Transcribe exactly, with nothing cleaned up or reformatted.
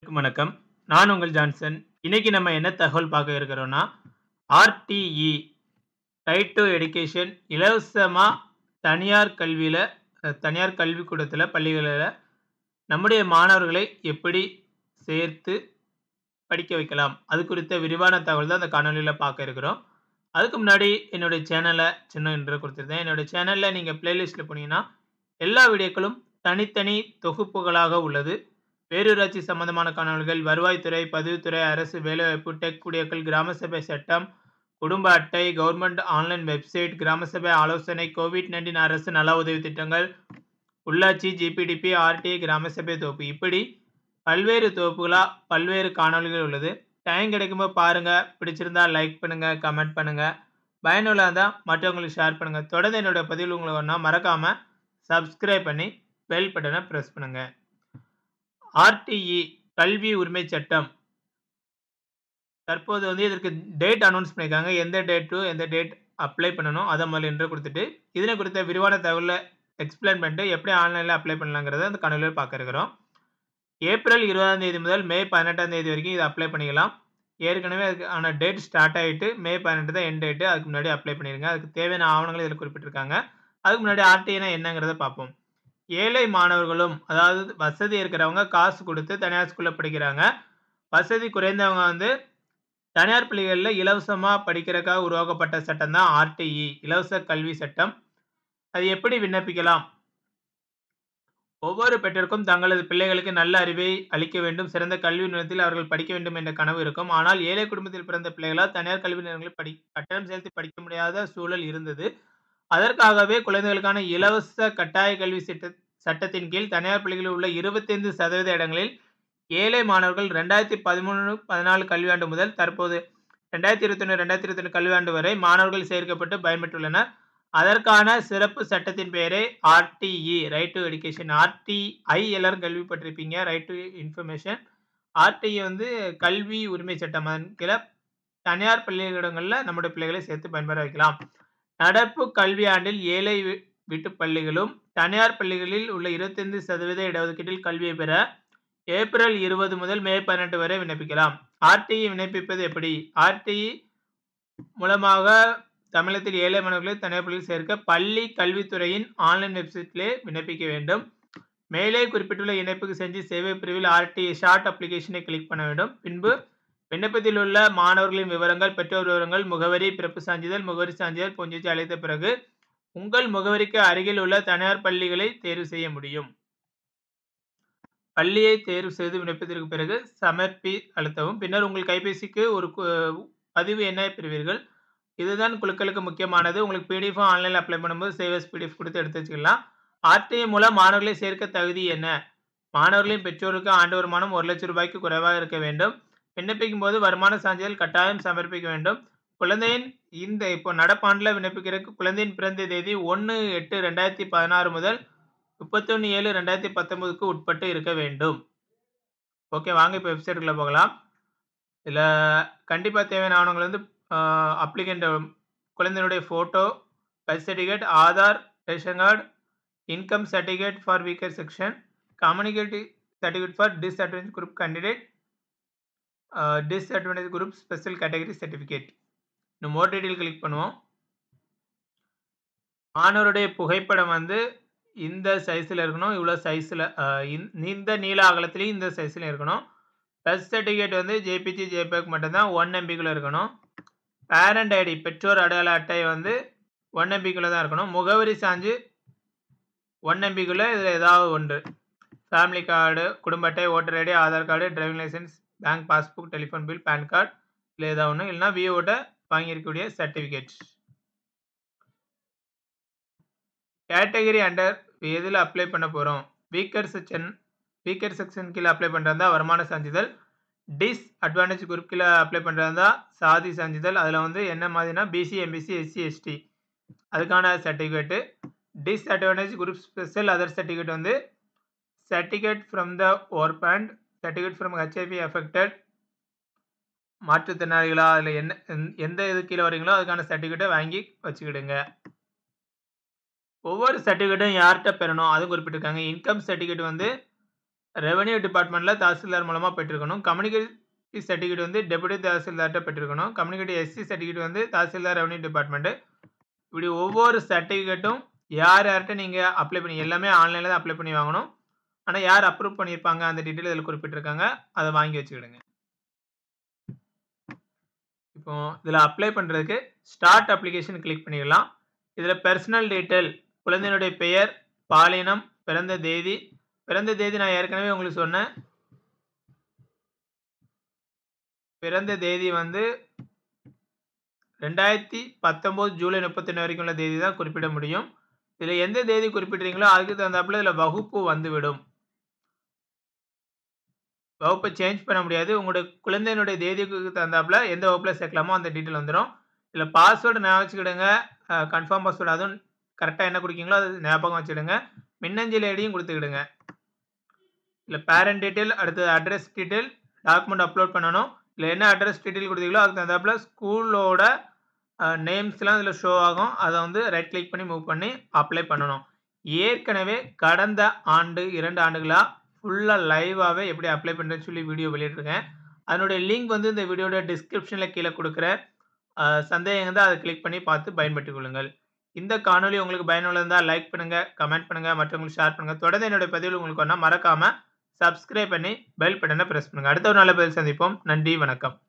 வணக்கம். நான் உங்கள் ஜான்சன். இன்னைக்கு நம்ம என்ன தகவல் பார்க்க இருக்கிறோம்னா, ஆர்டிஇ ரைட் டூ எடுகேஷன் இலவசமா தனியார் கல்வியில அ தனியார் கல்விக்கூடத்தில, பள்ளிகளில நம்முடைய மாணவர்களை எப்படி சேர்த்து படிக்க வைக்கலாம்? அது குறித்த விரிவான தகவல் தான் இந்த காணொளியில பார்க்க இருக்கிறோம். அதுக்கு முன்னாடி என்னுடைய சேனல சின்ன இன்ட்ரோ குடுத்திருந்தேன். என்னுடைய சேனல்ல நீங்க பிளேலிஸ்ட்ல போனீங்கன்னா, எல்லா வீடியோக்களும் தனித்தனி தொகுப்புகளாக உள்ளது. பேரூராட்சி சம்பந்தமான காணொளிகள், வருவாய்த்துறை, பதிவுத்துறை, அரசு வேலைவாய்ப்பு, டெக் வீடியோக்கள், கிராம சபை சட்டம், குடும்ப அட்டை, கவர்ன்மென்ட் ஆன்லைன் வெப்சைட், கிராம சபை ஆலோசனை, கோவிட் பத்தொன்பது அரசு நல உதவி திட்டங்கள், உள்ளாட்சி, ஜிபிடிபி, ஆர்டிஇ, கிராம சபை தொகுப்பு இப்படி பல்வேறு தொகுப்புகளா பல்வேறு காணொளிகள் உள்ளது. டைம் கிடைக்கும்போது பாருங்க. பிடிச்சிருந்தா லைக் பண்ணுங்க, கமெண்ட் பண்ணுங்க. பயனுள்ளதா இருந்தா மற்றவங்களுக்கு ஷேர் பண்ணுங்க. தொடர்ந்து என்னோட பதிவுகள் உங்களுக்கு வரணும்னா மறக்காம சப்ஸ்கிரைப் பண்ணி பெல் பட்டன பிரஸ் பண்ணுங்க. ஆர்டிஇ கல்வி உரிமை சட்டம். தற்போது வந்து இதற்கு டேட் அனௌன்ஸ் பண்ணியிருக்காங்க. எந்த டேட் டு எந்த டேட் அப்ளை பண்ணணும் அத முதல்ல இன்ட்ரோ குடுத்துட்டு, இதனை குறித்த விரிவான தகவல எக்ஸ்பிளைன் பண்ணிட்டு எப்படி ஆன்லைன்ல அப்ளை பண்ணலாங்கிறத இந்த காணொளியில பார்க்க இருக்கிறோம். ஏப்ரல் இருபதாம் தேதி முதல் மே பதினெட்டாம் தேதி வரைக்கும் இத அப்ளை பண்ணிக்கலாம். ஏற்கனவே அதுக்கான டேட் ஸ்டார்ட் ஆயிட்டு மே பதினெட்டு தான் எண்ட் டேட். அதுக்கு முன்னாடி அப்ளை பண்ணிருங்க. அதுக்கு தேவையான ஆவணங்கள் இதில குறிப்பிட்டிருக்காங்க. அதுக்கு முன்னாடி ஆர்டிஇனா என்னங்கிறத பார்ப்போம். ஏழை மாணவர்களும், அதாவது வசதி இருக்கிறவங்க காசு குடுத்து தனியார் ஸ்கூல்ல படிக்கிறாங்க. வசதி குறைந்தவங்க வந்து தனியார் பள்ளிகள்ல இலவசமா படிக்கிறதுக்காக உருவாக்கப்பட்ட சட்டம் தான் ஆர்டிஇ இலவச கல்வி சட்டம். அது எப்படி விண்ணப்பிக்கலாம்? ஒவ்வொரு பெற்றோருக்கும் தங்களது பிள்ளைகளுக்கு நல்ல அறிவை அளிக்க வேண்டும், சிறந்த கல்வி நிலையத்தில் அவர்கள் படிக்க வேண்டும் என்ற கனவு இருக்கும். ஆனால் ஏழை குடும்பத்தில் பிறந்த பிள்ளைகளால் தனியார் கல்வி நிலையங்களில் படி கட்டணம் செலுத்தி படிக்க முடியாத சூழல் இருந்தது. அதற்காகவே குழந்தைகளுக்கான இலவச கட்டாய கல்வி திட்ட சட்டத்தின் கீழ் தனியார் பள்ளிகளில் உள்ள இருபத்தி ஐந்து சதவீத இடங்களில் ஏழை மாணவர்கள் இரண்டாயிரத்து பதிமூன்று, பதினான்கு கல்வியாண்டு முதல் தற்போது இரண்டாயிரத்து இருபத்தி ஒன்று, இரண்டாயிரத்து இருபத்தி இரண்டு கல்வியாண்டு வரை மாணவர்கள் சேர்க்கப்பட்டு பயன்பெற்றுள்ளனர். அதற்கான சிறப்பு சட்டத்தின் பெயரே RTE right to education. RTI எல்லாரும் கேள்விப்பட்டிருப்பீங்க. Right to information. ஆர்டிஇ வந்து கல்வி உரிமை சட்டம். அதன் கீழ தனியார் பள்ளிக்கூடங்கள்ல நம்முடைய பிள்ளைகளை சேர்த்து பயன்பெற வைக்கலாம். நடப்பு கல்வியாண்டில் ஏழை வீட்டு பள்ளிகளும், தனியார் பள்ளிகளில் உள்ள இருபத்தி ஐந்து சதவீத இடஒதுக்கீட்டில் கல்வியை பெற ஏப்ரல் இருபது முதல் மே பதினெட்டு வரை விண்ணப்பிக்கலாம். ஆர்டிஇ விண்ணப்பிப்பது எப்படி? ஆர்டிஇ மூலமாக தமிழகத்தில் ஏழை மாணவர்களை தனியார் பள்ளியில் சேர்க்க பள்ளி கல்வித்துறையின் ஆன்லைன் வெப்சைட்டிலே விண்ணப்பிக்க வேண்டும். மேலே குறிப்பிட்டுள்ள இணைப்புக்கு சென்று சேவை பிரிவில் ஆர்டிஇ ஷார்ட் அப்ளிகேஷனை கிளிக் பண்ண வேண்டும். பின்பு விண்ணப்பத்தில் உள்ள மாணவர்களின் விவரங்கள், பெற்றோர் விவரங்கள், முகவரி, பிறப்பு சான்றிதழ், முகவரி சான்றிதழ் போன்றவற்றை அளித்த பிறகு உங்கள் முகவரிக்கு அருகில் உள்ள தனியார் பள்ளிகளை தேர்வு செய்ய முடியும். பள்ளியை தேர்வு செய்து விண்ணப்பத்திற்கு பிறகு சமர்ப்பி அழுத்தவும். பின்னர் உங்கள் கைபேசிக்கு ஒரு பதிவு எண்ணை பெறுவீர்கள். இதுதான் குழுக்களுக்கு முக்கியமானது. உங்களுக்கு பிடிஎஃப் ஆன்லைன்ல அப்ளை பண்ணும்போது சேவ் அஸ் பிடிஎஃப் கொடுத்து எடுத்து வச்சுக்கலாம். ஆர்டிஇ மூலம் மாணவர்களை சேர்க்க தகுதி என்ன? மாணவர்களின் பெற்றோருக்கு ஆண்டு வருமானம் ஒரு லட்சம் ரூபாய்க்கு குறைவாக இருக்க வேண்டும். விண்ணப்பிக்கும் போது வருமான சான்றிதழ் கட்டாயம் சமர்ப்பிக்க வேண்டும். குழந்தையின் இந்த இப்போ நடப்பாண்டுல விண்ணப்பிக்கிறதுக்கு குழந்தையின் பிறந்த தேதி ஒன்று எட்டு இரண்டாயிரத்து பதினாறு முதல் முப்பத்தி ஒன்று ஏழு இரண்டாயிரத்து பத்தொன்பதுக்கு உட்பட்டு இருக்க வேண்டும். ஓகே, வாங்க இப்போ வெப்சைட்டுக்குள்ள போகலாம். இதுல கண்டிப்பா தேவையான ஆவணங்கள் வந்து அ அப்ளிகன்ட் குழந்தையினுடைய photo, birth certificate, Aadhaar, ration card, income certificate for weaker section, community certificate for disadvantage group candidate, அ disadvantage group special category certificate. இன்னும் மோர் டீடைல் கிளிக் பண்ணுவோம். மாணவருடைய புகைப்படம் வந்து இந்த சைஸ்ல இருக்கணும். இவ்வளோ சைஸ்ல அ இந்த நீள அகலத்திலயும் இந்த சைஸ்ல இருக்கணும். பர்த் சர்டிஃபிகேட் வந்து ஜேபிஜி, ஜேபிஇஜி மட்டும் தான் ஒன் எம்பிக்குள்ள இருக்கணும். பேரண்ட் ஐடி பெற்றோர் அடையாள அட்டை வந்து ஒன் எம்பிக்குள்ள தான் இருக்கணும். முகவரி சான்று ஒன் எம்பிக்குள்ள இதில் ஏதாவது ஒன்று. ஃபேமிலி கார்டு, குடும்ப அட்டை, voter ID, Aadhaar card, driving licence, bank passbook, telephone bill, PAN card இல்லை ஏதாவது ஒன்று. இல்லைனா விஓட்ட வாங்கியிருக்கக்கூடிய சர்டிஃபிகேட். கேட்டகரி அண்டர் எதில் அப்ளை பண்ண போகிறோம்? வீக்கர் செக்ஷன் வீக்கர் செக்ஷன் கீழே அப்ளை பண்ணுறதா வருமான சான்றிதழ். டிஸ் அட்வான்டேஜ் குரூப் கீழே அப்ளை பண்ணுறதா சாதி சான்றிதழ். அதில் வந்து என்ன மாதிரினா பிசி, எம்பிசி, எஸ்சி, எஸ்டி அதுக்கான certificate. Disadvantage group special other certificate வந்து certificate from the orphaned, certificate from HIV affected, மாற்றுத்திறனாளிகளா அதில் என்ன எந்த இது கீழே வரீங்களோ அதுக்கான சர்டிஃபிகேட்டை வாங்கி வச்சுக்கிடுங்க. ஒவ்வொரு சர்டிஃபிகேட்டும் யார்கிட்ட பெறணும் அது குறிப்பிட்டிருக்காங்க. இன்கம் சர்டிஃபிகேட் வந்து ரெவென்யூ டிபார்ட்மெண்ட்ல தாசில்தார் மூலமா பெற்றிருக்கணும். கம்யூனிகேட்டி சர்டிஃபிகேட் வந்து டெபுட்டி தாசில்தார்ட்ட பெற்றிருக்கணும். கம்யூனிகேட்டி எஸ்சி சர்டிஃபிகேட் வந்து தாசில்தார் ரெவென்யூ டிபார்ட்மெண்ட். இப்படி ஒவ்வொரு சர்டிஃபிகேட்டும் யார் யார்ட்ட நீங்க அப்ளை பண்ணி எல்லாமே ஆன்லைன்ல தான் அப்ளை பண்ணி வாங்கணும். ஆனா யார் அப்ரூவ் பண்ணியிருப்பாங்க அந்த டீட்டெயில் இதில குறிப்பிட்டிருக்காங்க. அத வாங்கி வச்சுக்கிடுங்க. இப்போ இதில அப்ளை பண்றதுக்கு ஸ்டார்ட் அப்ளிகேஷன் கிளிக் பண்ணிக்கலாம். இதில பெர்சனல் டீட்டெயில் குழந்தையினுடைய பெயர், பாலினம், பிறந்த தேதி. பிறந்த தேதி நான் ஏற்கனவே உங்களுக்கு சொன்னேன். பிறந்த தேதி வந்து இரண்டாயிரத்து பத்தொன்பது ஜூலை முப்பத்தி ஒன்று வரைக்கும் உள்ள தேதி தான் குறிப்பிட முடியும். இதில எந்த தேதி குறிப்பிடுறீங்களோ அதுக்கு தகுந்தாப்புல இதில வகுப்பு வந்துவிடும். வகுப்பை சேஞ்ச் பண்ண முடியாது. உங்களுடைய குழந்தையினுடைய தேதிக்கு தகுந்தாப்புல எந்த வகுப்புல சேர்க்கலாமோ அந்த டீட்டெயில் வந்துரும். இதில பாஸ்வேர்ட் ஞாபகம் வச்சுக்கிடுங்க. அ கன்ஃபார்ம் பாஸ்வேர்ட் அதுவும் கரெக்ட்டா என்ன குடுக்கீங்களோ அது ஞாபகம் வச்சுடுங்க. மின்னஞ்சல் ஐடியும் குடுத்துக்கிடுங்க. இதில பேரண்ட் டீட்டெயில், அடுத்தது அட்ரஸ் டீட்டெயில், டாக்குமெண்ட் அப்லோட் பண்ணணும். இதில என்ன அட்ரஸ் டீட்டெயில் குடுத்தீங்களோ அதுக்கு தகுந்தாப்புல ஸ்கூலோட அ நேம்ஸ்லாம் இதில ஷோ ஆகும். அத வந்து ரைட் கிளிக் பண்ணி மூவ் பண்ணி அப்ளை பண்ணணும். ஏற்கனவே கடந்த ஆண்டு இரண்டு ஆண்டுகளா ஃபுல்லா லைவாவே எப்படி அப்ளை பண்றதுன்னு சொல்லி வீடியோ வெளியிட்டிருக்கேன். அதனுடைய லிங்க் வந்து இந்த வீடியோட டிஸ்கிரிப்ஷன்ல கீழ குடுக்குறேன். அ சந்தேகம் இருந்தா அத கிளிக் பண்ணி பார்த்து பயன்பெற்றுக் கொள்ளுங்கள். இந்த காணொளி உங்களுக்கு பயனுள்ளதா இருந்தா லைக் பண்ணுங்க, கமெண்ட் பண்ணுங்க, மற்றவங்களுக்கு ஷேர் பண்ணுங்க. தொடர்ந்து என்னுடைய பதிவுகள் உங்களுக்கு வேணும்னா மறக்காம சப்ஸ்கிரைப் பண்ணி பெல் பட்டன பிரஸ் பண்ணுங்க. அடுத்த ஒரு நல்ல பதிவில் சந்திப்போம். நன்றி, வணக்கம்.